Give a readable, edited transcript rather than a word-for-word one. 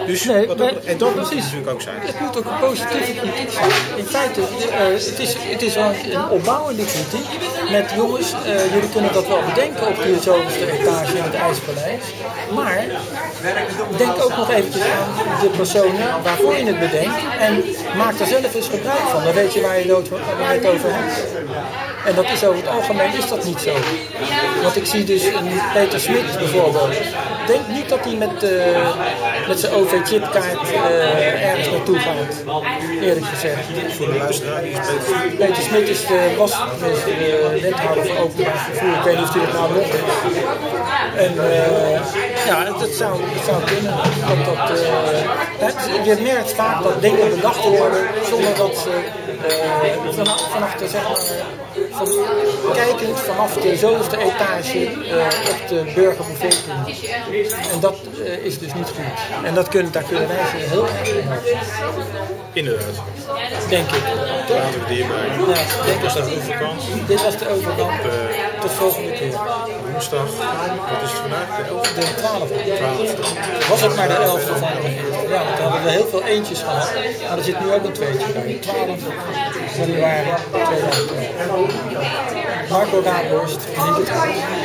Dus Nee, en dat moet precies. natuurlijk ook zijn. Het moet ook een positieve kritiek zijn. In feite, het is wel een opbouwende kritiek. Met jongens, jullie kunnen dat wel bedenken op de zoveelste etage in het IJspaleis. Maar denk ook nog eventjes aan de personen waarvoor je het bedenkt. En maak er zelf eens gebruik van. Dan weet je waar je het over hebt. En dat is over het algemeen is dat niet zo. Want ik zie dus een Peter Smit bijvoorbeeld. Ik denk niet dat hij met zijn OV-chipkaart ergens naartoe gaat. Eerlijk gezegd. Voor de luisteraar is Peter Smit was de wethouder van openbaar vervoer. Ik weet niet of hij het nou nog is. En dat zou kunnen. Je merkt vaak dat dingen bedacht worden zonder dat ze vanaf de, zeg maar, kijkend vanaf de zoveelste etage op de burgerbevolking. En dat is dus niet goed. En daar kunnen wij ze heel erg in helpen. inderdaad. Denk ik. Laten we die hierbij. Ja, Dit was de overkant. dit was de overgang. Tot volgende keer. Woensdag. Wat is het vandaag? De 11e? De 12e. Was het maar de 11e van de Ja, want we hadden heel veel eentjes gehad. Maar er zit nu ook een tweetje bij. 12 januari 2012. Marco Raaphorst, niet het